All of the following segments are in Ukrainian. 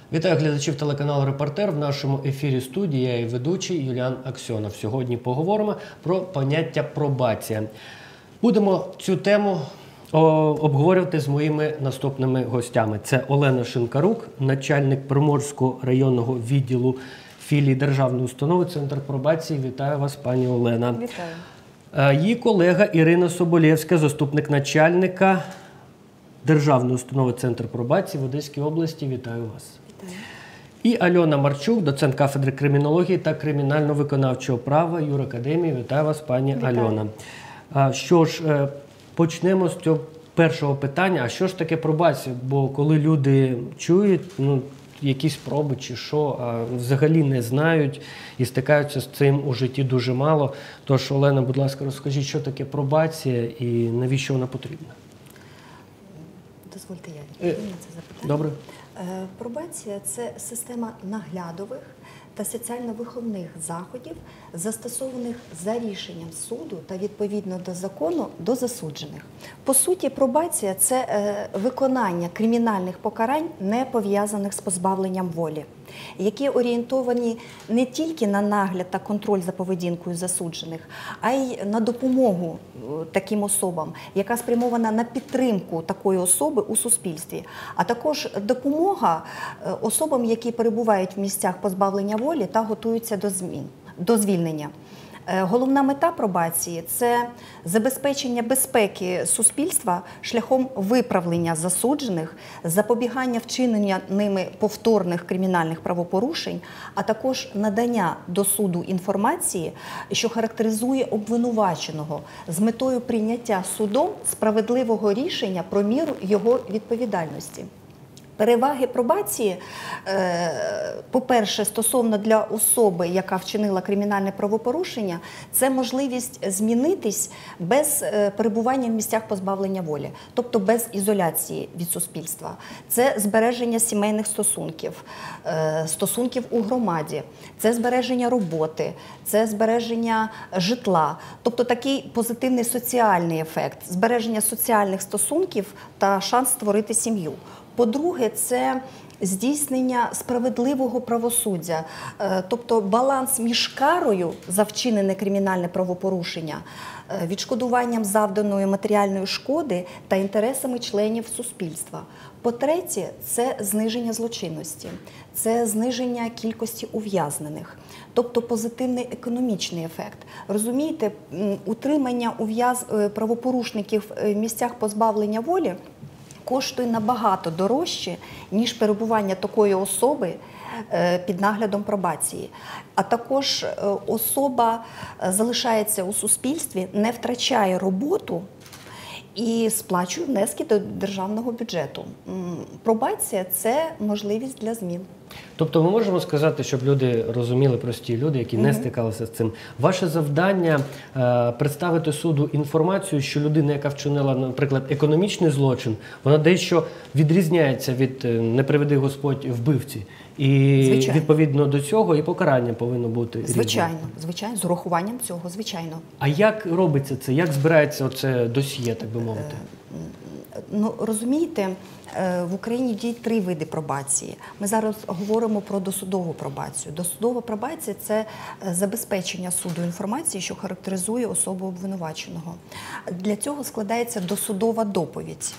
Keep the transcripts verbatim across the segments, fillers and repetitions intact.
Вітаю глядачів телеканалу «Репортер». В нашому ефірі студії я і ведучий Юліан Аксьонов. Сьогодні поговоримо про поняття пробація. Будемо цю тему обговорювати з моїми наступними гостями. Це Олена Шинкарук, начальник Приморського районного відділу філії Державної установи «Центр пробації». Вітаю вас, пані Олена. Вітаю. Її колега Ірина Соболєвська, заступник начальника Державної установи «Центр пробації» в Одеській області. Вітаю вас. Вітаю. І Альона Марчук, доцент кафедри кримінології та кримінально-виконавчого права юракадемії. Вітаю вас, пані Вітаю. Альона. Що ж, почнемо з цього першого питання. А що ж таке пробація? Бо коли люди чують, ну, якісь проби чи що, а взагалі не знають і стикаються з цим у житті дуже мало. Тож, Олена, будь ласка, розкажіть, що таке пробація і навіщо вона потрібна? Дозвольте я відповім на це запитання. Добре. Пробація – це система наглядових та соціально-виховних заходів, застосованих за рішенням суду та відповідно до закону до засуджених. По суті, пробація – це виконання кримінальних покарань, не пов'язаних з позбавленням волі, які орієнтовані не тільки на нагляд та контроль за поведінкою засуджених, а й на допомогу таким особам, яка спрямована на підтримку такої особи у суспільстві, а також допомога особам, які перебувають в місцях позбавлення волі та готуються до змін, до звільнення. Головна мета пробації – це забезпечення безпеки суспільства шляхом виправлення засуджених, запобігання вчинення ними повторних кримінальних правопорушень, а також надання до суду інформації, що характеризує обвинуваченого з метою прийняття судом справедливого рішення про міру його відповідальності. Переваги пробації, по-перше, стосовно для особи, яка вчинила кримінальне правопорушення, це можливість змінитись без перебування в місцях позбавлення волі, тобто без ізоляції від суспільства. Це збереження сімейних стосунків, стосунків у громаді, це збереження роботи, це збереження житла, тобто такий позитивний соціальний ефект, збереження соціальних стосунків та шанс створити сім'ю. По-друге, це здійснення справедливого правосуддя, тобто баланс між карою за вчинене кримінальне правопорушення, відшкодуванням завданої матеріальної шкоди та інтересами членів суспільства. По-третє, це зниження злочинності, це зниження кількості ув'язнених, тобто позитивний економічний ефект. Розумієте, утримання ув'яз... правопорушників в місцях позбавлення волі коштує набагато дорожче, ніж перебування такої особи під наглядом пробації. А також особа залишається у суспільстві, не втрачає роботу і сплачує внески до державного бюджету. Пробація – це можливість для змін. Тобто ми можемо сказати, щоб люди розуміли, прості люди, які не стикалися з цим. Ваше завдання е, – представити суду інформацію, що людина, яка вчинила, наприклад, економічний злочин, вона дещо відрізняється від, не приведи Господь, вбивці. І звичайно. Відповідно до цього і покарання повинно бути різне. Звичайно, звичайно, з урахуванням цього, звичайно. А як робиться це? Як збирається оце досьє, так би мовити? Ну, розумієте, в Україні діють три види пробації. Ми зараз говоримо про досудову пробацію. Досудова пробація – це забезпечення суду інформації, що характеризує особу обвинуваченого. Для цього складається досудова доповідь,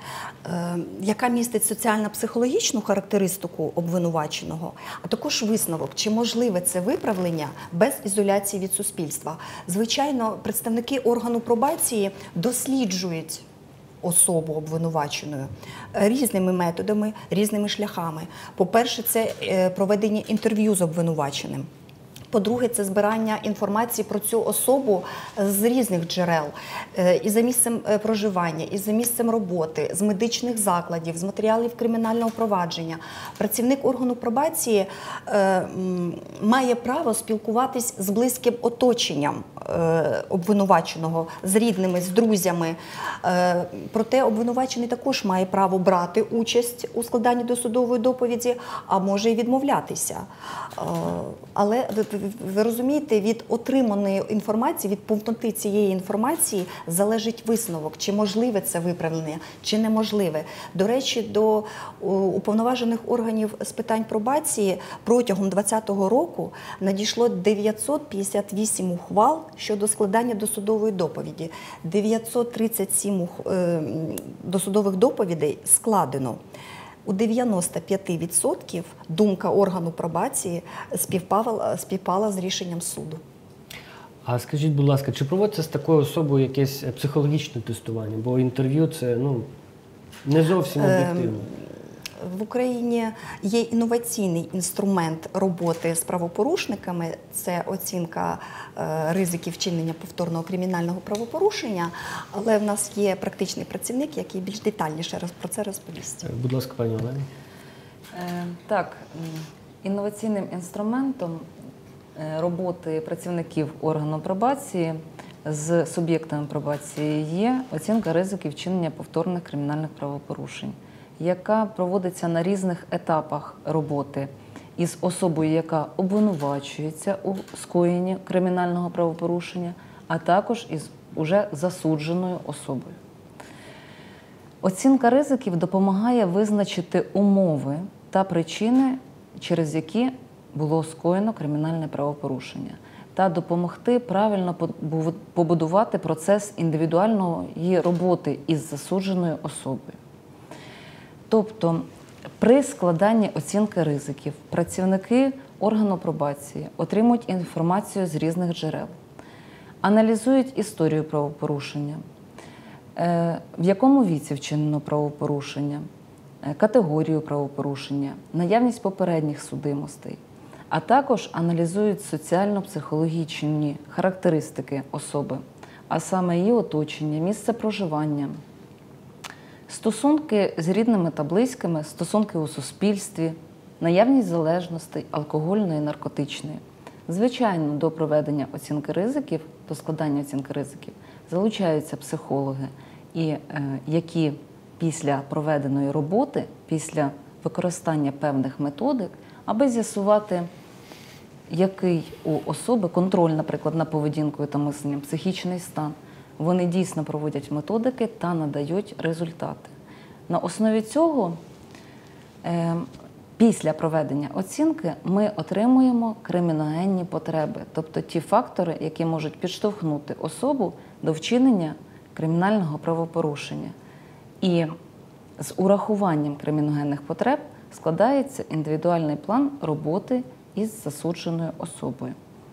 яка містить соціально-психологічну характеристику обвинуваченого, а також висновок, чи можливе це виправлення без ізоляції від суспільства. Звичайно, представники органу пробації досліджують особу обвинуваченою різними методами, різними шляхами. По-перше, це проведення інтерв'ю з обвинуваченим. По-друге, це збирання інформації про цю особу з різних джерел. І за місцем проживання, і за місцем роботи, з медичних закладів, з матеріалів кримінального провадження. Працівник органу пробації е, має право спілкуватись з близьким оточенням е, обвинуваченого, з рідними, з друзями. Е, проте обвинувачений також має право брати участь у складанні досудової доповіді, а може і відмовлятися. Е, але ви розумієте, від отриманої інформації, від повноти цієї інформації залежить висновок, чи можливе це виправлення, чи неможливе. До речі, до уповноважених органів з питань пробації протягом двадцятого року надійшло дев'ятсот п'ятдесят вісім ухвал щодо складання досудової доповіді. дев'ятсот тридцять сім досудових доповідей складено. У дев'яноста п'яти відсотках думка органу пробації співпала, співпала з рішенням суду. А скажіть, будь ласка, чи проводиться з такою особою якесь психологічне тестування? Бо інтерв'ю – це ну, не зовсім об'єктивно. В Україні є інноваційний інструмент роботи з правопорушниками – це оцінка ризиків вчинення повторного кримінального правопорушення, але в нас є практичний працівник, який більш детальніше про це розповість. Будь ласка, пані Олені. Так, інноваційним інструментом роботи працівників органу пробації з суб'єктами пробації є оцінка ризиків вчинення повторних кримінальних правопорушень, яка проводиться на різних етапах роботи із особою, яка обвинувачується у скоєнні кримінального правопорушення, а також із уже засудженою особою. Оцінка ризиків допомагає визначити умови та причини, через які було скоєно кримінальне правопорушення, та допомогти правильно побудувати процес індивідуальної роботи із засудженою особою. Тобто, при складанні оцінки ризиків працівники органу пробації отримують інформацію з різних джерел, аналізують історію правопорушення, в якому віці вчинено правопорушення, категорію правопорушення, наявність попередніх судимостей, а також аналізують соціально-психологічні характеристики особи, а саме її оточення, місце проживання, стосунки з рідними та близькими, стосунки у суспільстві, наявність залежностей алкогольної і наркотичної. Звичайно, до проведення оцінки ризиків, до складання оцінки ризиків залучаються психологи, і, е, які після проведеної роботи, після використання певних методик, аби з'ясувати, який у особи контроль, наприклад, над поведінкою та мисленням, психічний стан, вони дійсно проводять методики та надають результати. На основі цього, е, після проведення оцінки, ми отримуємо криміногенні потреби, тобто ті фактори, які можуть підштовхнути особу до вчинення кримінального правопорушення. І з урахуванням криміногенних потреб складається індивідуальний план роботи із засудженою особою.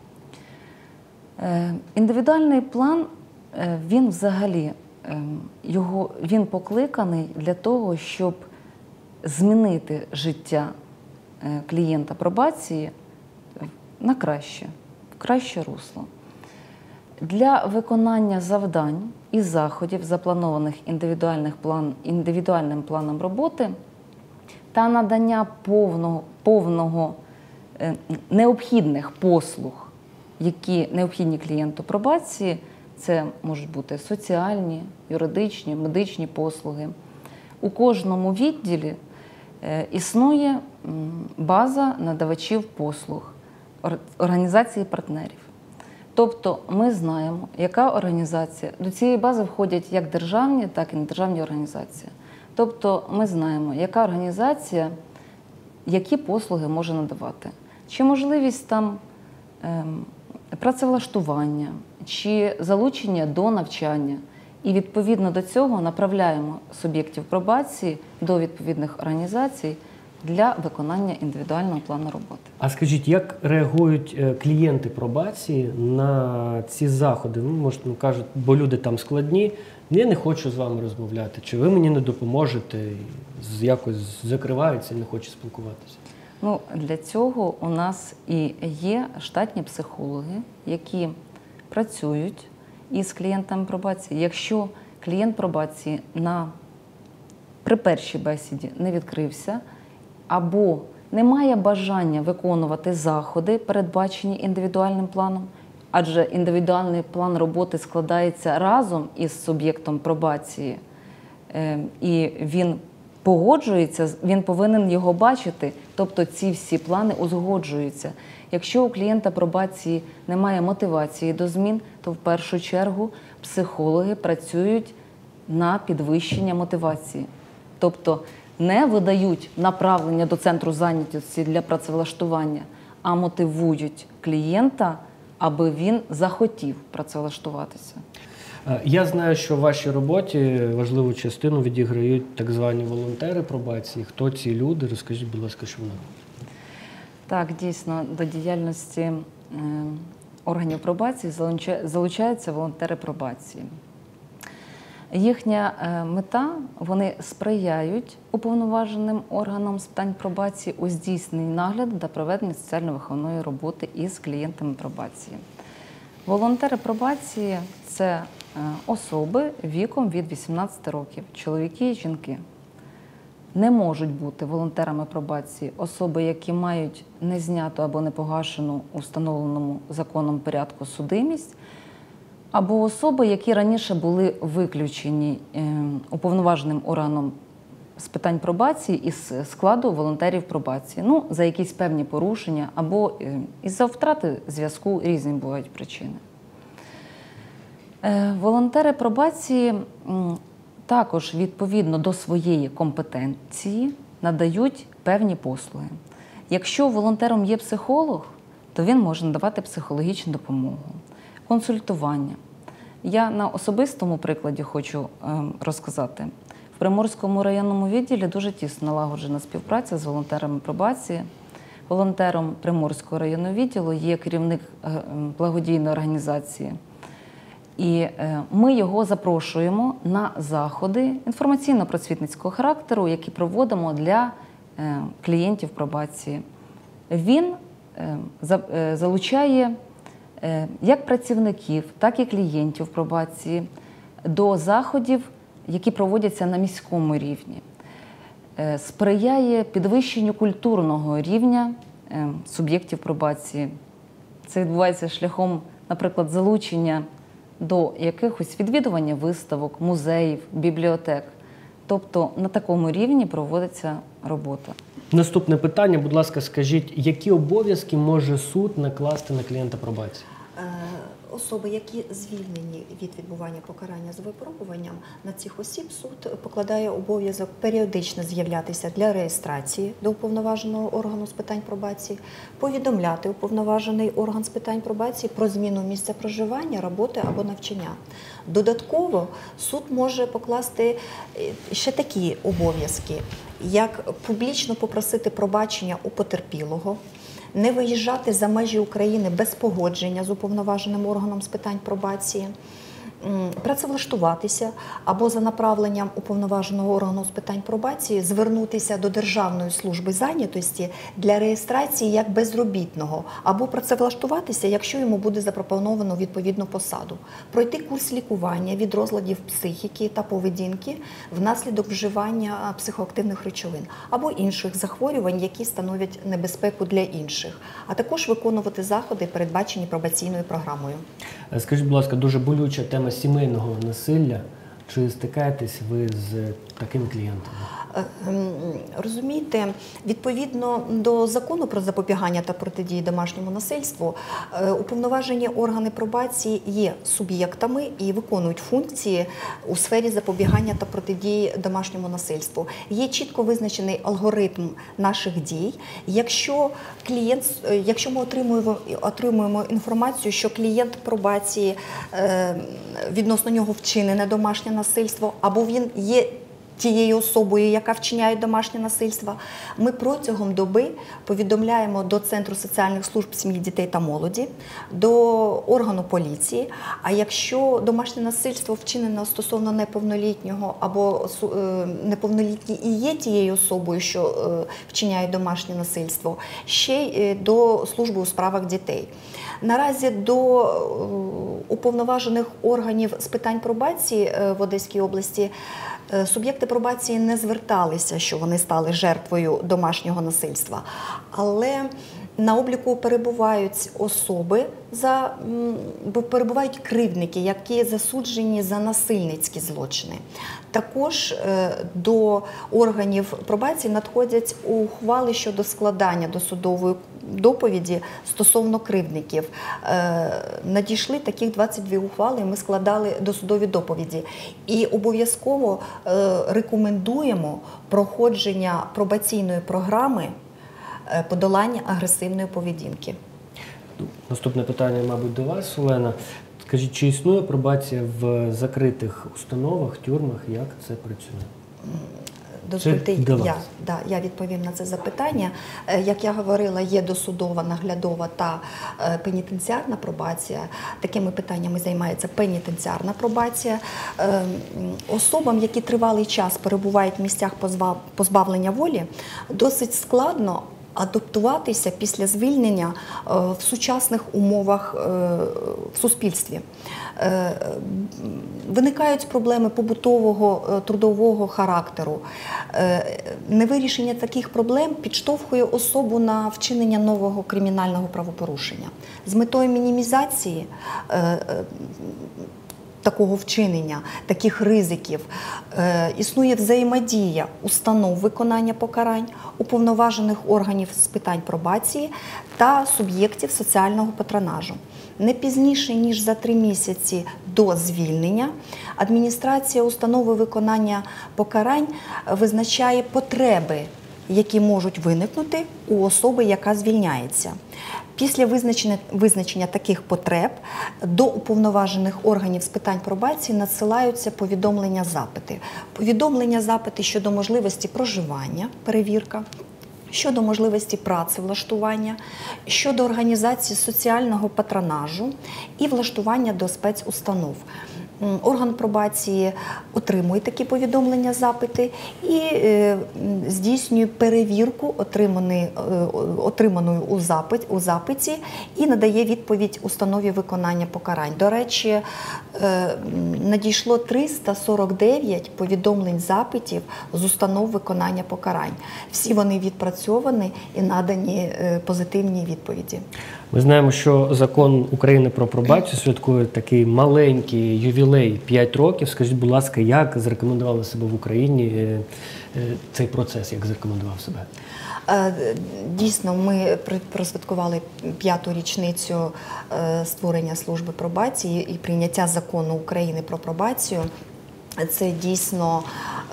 Е, індивідуальний план, е, він взагалі, е, його, він покликаний для того, щоб змінити життя е, клієнта пробації на краще, в краще русло. Для виконання завдань і заходів, запланованих індивідуальних план, індивідуальним планом роботи, та надання повного, повного е, необхідних послуг, які необхідні клієнту пробації, це можуть бути соціальні, юридичні, медичні послуги. У кожному відділі е, існує м, база надавачів послуг, організації партнерів. Тобто ми знаємо, яка організація, до цієї бази входять як державні, так і недержавні організації. Тобто ми знаємо, яка організація, які послуги може надавати. Чи можливість там ем, працевлаштування, чи залучення до навчання. І відповідно до цього направляємо суб'єктів пробації до відповідних організацій для виконання індивідуального плану роботи. А скажіть, як реагують клієнти пробації на ці заходи? Ну, може, ну, кажуть, бо люди там складні, я не хочу з вами розмовляти, чи ви мені не допоможете, якось закриваються і не хочуть спілкуватися? Ну, для цього у нас і є штатні психологи, які працюють із клієнтами пробації. Якщо клієнт пробації на, при першій бесіді не відкрився, або не має бажання виконувати заходи, передбачені індивідуальним планом, адже індивідуальний план роботи складається разом із суб'єктом пробації, і він погоджується, він повинен його бачити, тобто ці всі плани узгоджуються. Якщо у клієнта пробації немає мотивації до змін, то в першу чергу психологи працюють на підвищення мотивації. Тобто не видають направлення до центру зайнятості для працевлаштування, а мотивують клієнта, аби він захотів працевлаштуватися. Я знаю, що в вашій роботі важливу частину відіграють так звані волонтери пробації. Хто ці люди? Розкажіть, будь ласка, що вони роблять. Так, дійсно, до діяльності е, органів пробації залучаються волонтери пробації. Їхня е, мета – вони сприяють уповноваженим органам з питань пробації у здійсненні нагляду та проведенні соціально-виховної роботи із клієнтами пробації. Волонтери пробації – це е, особи віком від вісімнадцяти років, чоловіки і жінки. Не можуть бути волонтерами пробації особи, які мають незняту або непогашену у встановленому законом порядку судимість, або особи, які раніше були виключені уповноваженим органом з питань пробації із складу волонтерів пробації, ну, за якісь певні порушення або із-за втрати зв'язку, різні бувають причини. Волонтери пробації також відповідно до своєї компетенції надають певні послуги. Якщо волонтером є психолог, то він може надавати психологічну допомогу, консультування. Я на особистому прикладі хочу розказати. В Приморському районному відділі дуже тісно налагоджена співпраця з волонтерами пробації. Волонтером Приморського районного відділу є керівник благодійної організації. І ми його запрошуємо на заходи інформаційно-просвітницького характеру, які проводимо для клієнтів пробації. Він залучає як працівників, так і клієнтів пробації до заходів, які проводяться на міському рівні. Сприяє підвищенню культурного рівня суб'єктів пробації. Це відбувається шляхом, наприклад, залучення до якихось відвідування виставок, музеїв, бібліотек. Тобто на такому рівні проводиться робота. Наступне питання, будь ласка, скажіть, які обов'язки може суд накласти на клієнта пробації? Особи, які звільнені від відбування покарання з випробуванням, на цих осіб суд покладає обов'язок періодично з'являтися для реєстрації до уповноваженого органу з питань пробації, повідомляти уповноважений орган з питань пробації про зміну місця проживання, роботи або навчання. Додатково суд може покласти ще такі обов'язки, як публічно попросити пробачення у потерпілого, не виїжджати за межі України без погодження з уповноваженим органом з питань пробації, працевлаштуватися або за направленням уповноваженого органу з питань пробації звернутися до Державної служби зайнятості для реєстрації як безробітного, або працевлаштуватися, якщо йому буде запропоновано відповідну посаду, пройти курс лікування від розладів психіки та поведінки внаслідок вживання психоактивних речовин або інших захворювань, які становлять небезпеку для інших, а також виконувати заходи, передбачені пробаційною програмою. Скажіть, будь ласка, дуже болюча тема сімейного насилля. Чи стикаєтесь ви з таким клієнтом? Розумієте, відповідно до закону про запобігання та протидії домашньому насильству, уповноважені органи пробації є суб'єктами і виконують функції у сфері запобігання та протидії домашньому насильству. Є чітко визначений алгоритм наших дій. Якщо клієнт, якщо ми отримуємо, отримуємо інформацію, що клієнт пробації, відносно нього вчинене домашнє насильство, або він є тією особою, яка вчиняє домашнє насильство, ми протягом доби повідомляємо до Центру соціальних служб сім'ї, дітей та молоді, до органу поліції. А якщо домашнє насильство вчинено стосовно неповнолітнього, або неповнолітній і є тією особою, що вчиняє домашнє насильство, ще й до служби у справах дітей. Наразі до уповноважених органів з питань пробації в Одеській області суб'єкти пробації не зверталися, що вони стали жертвою домашнього насильства. Але На обліку перебувають особи, за, м, бо перебувають кривдники, які засуджені за насильницькі злочини. Також е, до органів пробації надходять ухвали щодо складання досудової доповіді стосовно кривдників. Е, надійшли таких двадцять дві ухвали, і ми складали досудові доповіді. І обов'язково е, рекомендуємо проходження пробаційної програми подолання агресивної поведінки. Наступне питання, мабуть, до вас, Олена. Скажіть, чи існує пробація в закритих установах, тюрмах? Як це працює? Дозвольте, до вас. я, да, я відповім на це запитання. Е, Як я говорила, є досудова, наглядова та е, пенітенціарна пробація. Такими питаннями займається пенітенціарна пробація. Е, м, Особам, які тривалий час перебувають в місцях позба- позбавлення волі, досить складно адаптуватися після звільнення е, в сучасних умовах е, в суспільстві. Е, Виникають проблеми побутового, е, трудового характеру. Е, Невирішення таких проблем підштовхує особу на вчинення нового кримінального правопорушення. З метою мінімізації е, е, такого вчинення, таких ризиків, е, існує взаємодія установ виконання покарань, уповноважених органів з питань пробації та суб'єктів соціального патронажу. Не пізніше, ніж за три місяці до звільнення, адміністрація установи виконання покарань визначає потреби, які можуть виникнути у особи, яка звільняється. Після визначення, визначення таких потреб до уповноважених органів з питань пробації надсилаються повідомлення-запити. Повідомлення-запити щодо можливості проживання, перевірка, щодо можливості працевлаштування, щодо організації соціального патронажу і влаштування до спецустанов. Орган пробації отримує такі повідомлення-запити і е, здійснює перевірку отриманої, е, отриманої у, запит, у запиті і надає відповідь установі виконання покарань. До речі, е, надійшло триста сорок дев'ять повідомлень-запитів з установ виконання покарань. Всі вони відпрацьовані і надані е, позитивні відповіді. Ми знаємо, що закон України про пробацію святкує такий маленький ювілей п'ять років. Скажіть, будь ласка, як зарекомендували себе в Україні цей процес, як зарекомендував себе? Дійсно, ми просвяткували п'яту річницю створення служби пробації і прийняття закону України про пробацію. Це дійсно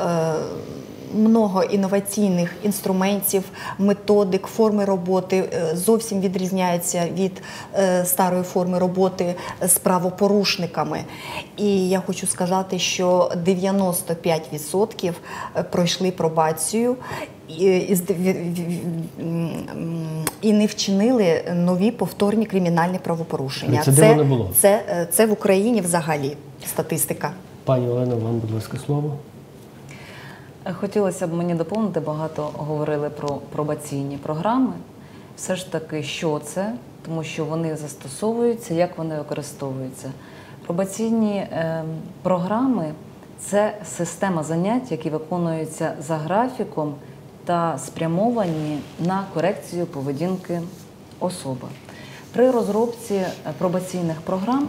много інноваційних інструментів, методик, форми роботи зовсім відрізняються від старої форми роботи з правопорушниками. І я хочу сказати, що дев'яносто п'ять відсотків пройшли пробацію і не вчинили нові повторні кримінальні правопорушення. Це, не було. Це, це в Україні взагалі статистика. Пані Олено, вам, будь ласка, слово. Хотілося б мені доповнити, багато говорили про пробаційні програми. Все ж таки, що це, тому що вони застосовуються, як вони використовуються. Пробаційні е, програми – це система занять, які виконуються за графіком та спрямовані на корекцію поведінки особи. При розробці пробаційних програм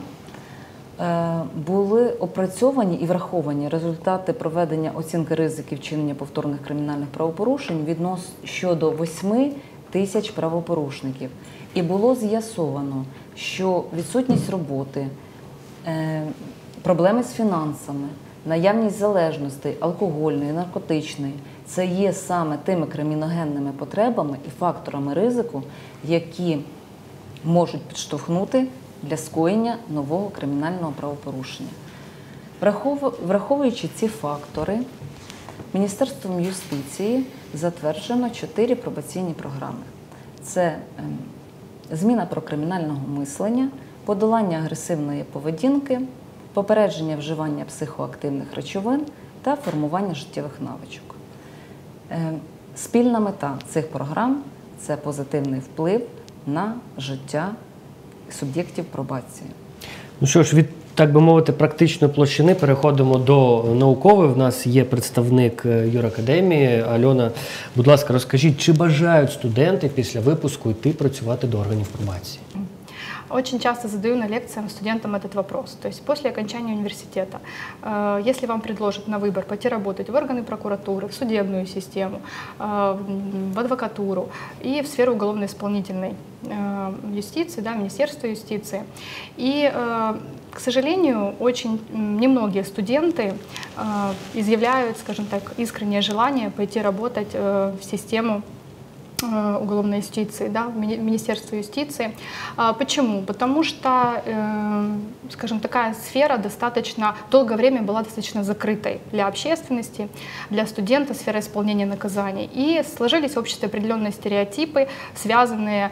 були опрацьовані і враховані результати проведення оцінки ризиків вчинення повторних кримінальних правопорушень відносно щодо восьми тисяч правопорушників. І було з'ясовано, що відсутність роботи, проблеми з фінансами, наявність залежностей алкогольної, наркотичної – це є саме тими криміногенними потребами і факторами ризику, які можуть підштовхнути для скоєння нового кримінального правопорушення. Враховуючи ці фактори, Міністерством юстиції затверджено чотири пробаційні програми. Це зміна прокримінального мислення, подолання агресивної поведінки, попередження вживання психоактивних речовин та формування життєвих навичок. Спільна мета цих програм – це позитивний вплив на життя суб'єктів пробації. Ну що ж, від так би мовити, практичної площини переходимо до наукової. В нас є представник юракадемії. Альона, будь ласка, розкажіть, чи бажають студенти після випуску йти працювати до органів пробації? Очень часто задаю на лекциям студентам этот вопрос. То есть после окончания университета, э, если вам предложат на выбор пойти работать в органы прокуратуры, в судебную систему, э, в адвокатуру и в сферу уголовно-исполнительной э, юстиции, да, Министерства юстиции. И, э, к сожалению, очень немногие студенты э, изъявляют, скажем так, искреннее желание пойти работать э, в систему уголовной юстиции, да, в Министерство юстиции. Почему? Потому что, скажем, такая сфера достаточно долгое время была достаточно закрытой для общественности, для студента, сфера исполнения наказаний. И сложились в обществе определенные стереотипы, связанные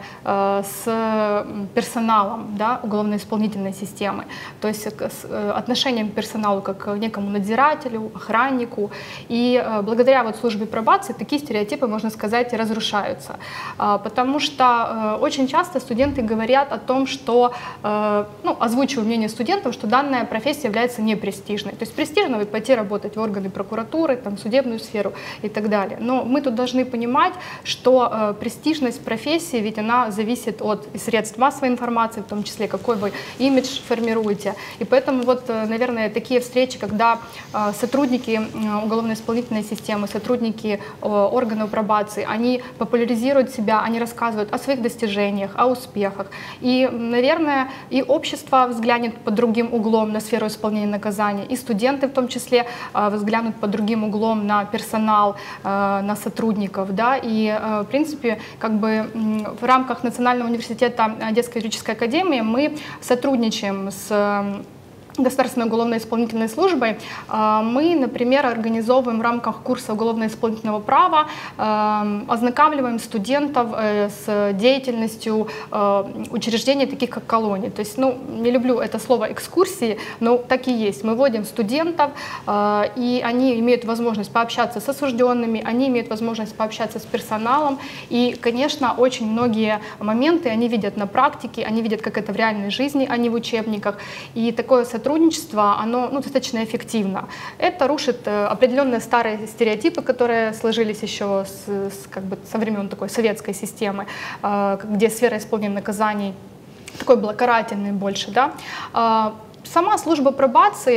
с персоналом, да, уголовно-исполнительной системы, то есть с отношением к персоналу как к некому надзирателю, охраннику. И благодаря вот службе пробации такие стереотипы, можно сказать, разрушаются. Потому что очень часто студенты говорят о том, что, ну, озвучиваю мнение студентов, что данная профессия является непрестижной. То есть престижно вы пойти работать в органы прокуратуры, там, судебную сферу и так далее. Но мы тут должны понимать, что престижность профессии, ведь она зависит от средств массовой информации, в том числе, какой вы имидж формируете. И поэтому вот, наверное, такие встречи, когда сотрудники уголовно-исполнительной системы, сотрудники органов пробации, они популяризируют себя, они рассказывают о своих достижениях, о успехах. И, наверное, и общество взглянет под другим углом на сферу исполнения наказания, и студенты в том числе взглянут под другим углом на персонал, на сотрудников. Да? И, в принципе, как бы в рамках Национального университета Одесской юридической академии мы сотрудничаем с Государственной уголовно-исполнительной службой. Мы, например, организовываем в рамках курса уголовно-исполнительного права, ознакомливаем студентов с деятельностью учреждений, таких как колонии. То есть, ну, не люблю это слово экскурсии, но так и есть. Мы вводим студентов, и они имеют возможность пообщаться с осужденными, они имеют возможность пообщаться с персоналом. И, конечно, очень многие моменты они видят на практике, они видят, как это в реальной жизни, а не в учебниках. И такое сотрудничество Сотрудничество, оно, ну, достаточно эффективно. Это рушит определенные старые стереотипы, которые сложились еще с, с, как бы, со времен такой советской системы, где сфера исполнения наказаний такой была карательной больше. Да? Сама служба пробации,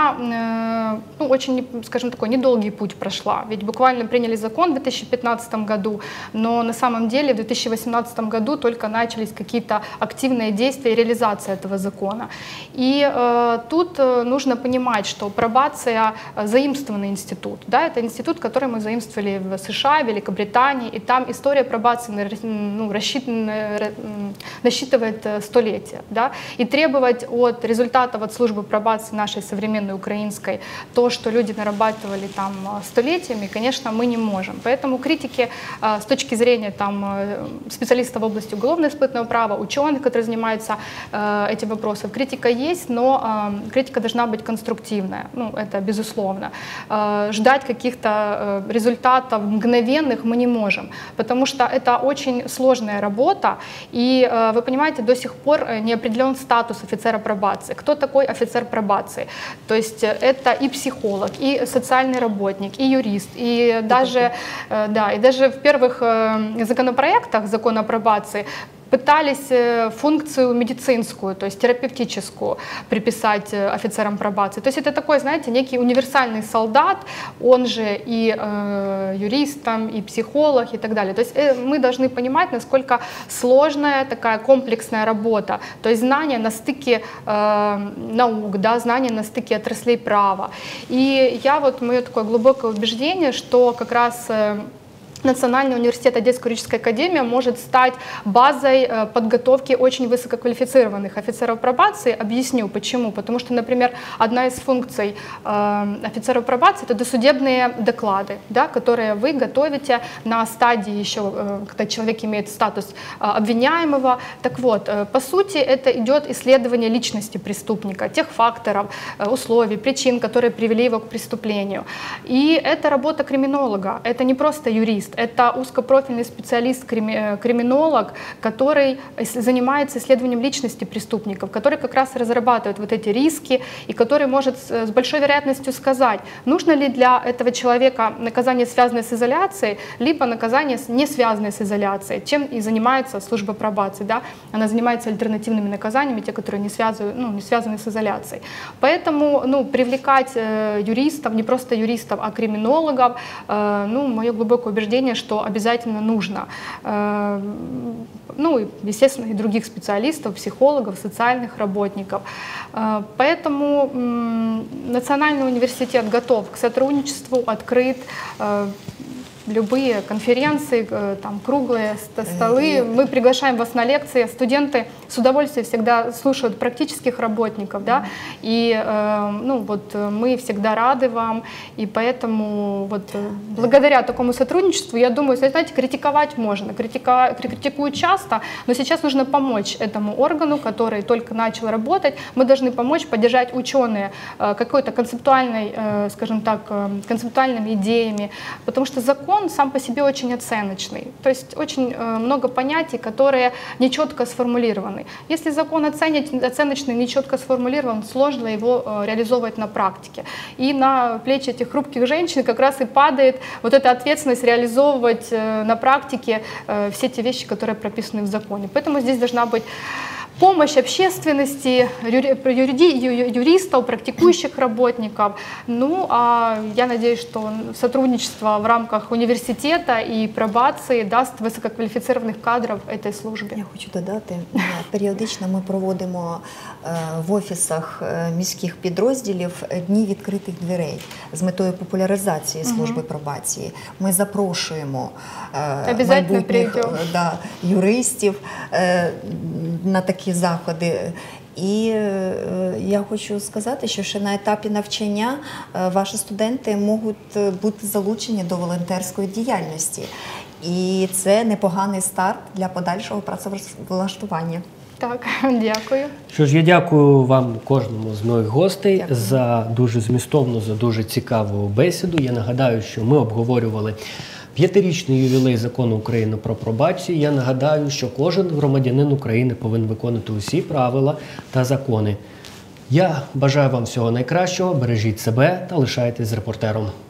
она, ну, очень, скажем, такой недолгий путь прошла. Ведь буквально приняли закон в две тысячи пятнадцатом году, но на самом деле в две тысячи восемнадцатом году только начались какие-то активные действия и реализация этого закона. И э, тут нужно понимать, что пробация заимствованный институт. Да, это институт, который мы заимствовали в США, Великобритании, и там история пробации, ну, рассчитана, насчитывает столетия. Да, и требовать от результата от службы пробации нашей современной украинской, то, что люди нарабатывали там столетиями, конечно, мы не можем. Поэтому критики с точки зрения там, специалистов в области уголовно-исполнительного права, ученых, которые занимаются этим вопросом, критика есть, но критика должна быть конструктивная, ну, это безусловно. Ждать каких-то результатов мгновенных мы не можем, потому что это очень сложная работа, и вы понимаете, до сих пор не определен статус офицера пробации. Кто такой офицер пробации? То есть это и психолог, и социальный работник, и юрист, и даже, да, и даже в первых законопроектах закона о пробации пытались функцию медицинскую, то есть терапевтическую приписать офицерам пробации. То есть это такой, знаете, некий универсальный солдат, он же и э, юрист, там, и психолог и так далее. То есть э, мы должны понимать, насколько сложная такая комплексная работа, то есть знания на стыке э, наук, да, знания на стыке отраслей права. И я вот, мое такое глубокое убеждение, что как раз э, Национальный университет Одесской юридической академии может стать базой подготовки очень высококвалифицированных офицеров пробации. Объясню почему. Потому что, например, одна из функций офицеров пробации – это досудебные доклады, да, которые вы готовите на стадии еще, когда человек имеет статус обвиняемого. Так вот, по сути, это идет исследование личности преступника, тех факторов, условий, причин, которые привели его к преступлению. И это работа криминолога, это не просто юрист. юрист, это узкопрофильный специалист-криминолог, который занимается исследованием личности преступников, который как раз разрабатывает вот эти риски и который может с большой вероятностью сказать, нужно ли для этого человека наказание, связанное с изоляцией, либо наказание, не связанное с изоляцией, чем и занимается служба пробации. Да? Она занимается альтернативными наказаниями, те, которые не связаны, ну, не связаны с изоляцией. Поэтому ну, привлекать э, юристов, не просто юристов, а криминологов, э, ну, мое глубокое убеждение, что обязательно нужно. Э, ну, и, естественно, и других специалистов, психологов, социальных работников. Э, поэтому м, Национальный университет готов к сотрудничеству, открыт. Э, любые конференции, там, круглые столы. Мы приглашаем вас на лекции. Студенты с удовольствием всегда слушают практических работников. Да? И э, ну, вот, мы всегда рады вам. И поэтому вот, благодаря такому сотрудничеству, я думаю, знаете, критиковать можно. Критика, критикуют часто, но сейчас нужно помочь этому органу, который только начал работать. Мы должны помочь, поддержать ученые э, какой-то концептуальной, э, скажем так, э, концептуальными идеями. Потому что закон он сам по себе очень оценочный, то есть очень э, много понятий, которые нечетко сформулированы. Если закон оценить, оценочный, нечетко сформулирован, сложно его э, реализовывать на практике. И на плечи этих хрупких женщин как раз и падает вот эта ответственность реализовывать э, на практике э, все те вещи, которые прописаны в законе. Поэтому здесь должна быть помощь общественности, юри, юристов, практикующих работников. Ну, а я надеюсь, что сотрудничество в рамках університету і пробації дасть висококваліфіцірованих кадрів этой службі. Я хочу додати, періодично ми проводимо в офісах міських підрозділів дні відкритих дверей з метою популяризації служби пробації. Ми запрошуємо майбутніх да, юристів на такі заходи. І я хочу сказати, що ще на етапі навчання ваші студенти можуть бути залучені до волонтерської діяльності. І це непоганий старт для подальшого працевлаштування. Так, дякую. Що ж, я дякую вам, кожному з моїх гостей, дякую. За дуже змістовну, за дуже цікаву бесіду. Я нагадаю, що ми обговорювали п'ятирічний ювілей Закону України про пробацію. Я нагадаю, що кожен громадянин України повинен виконувати усі правила та закони. Я бажаю вам всього найкращого, бережіть себе та лишайтесь з репортером.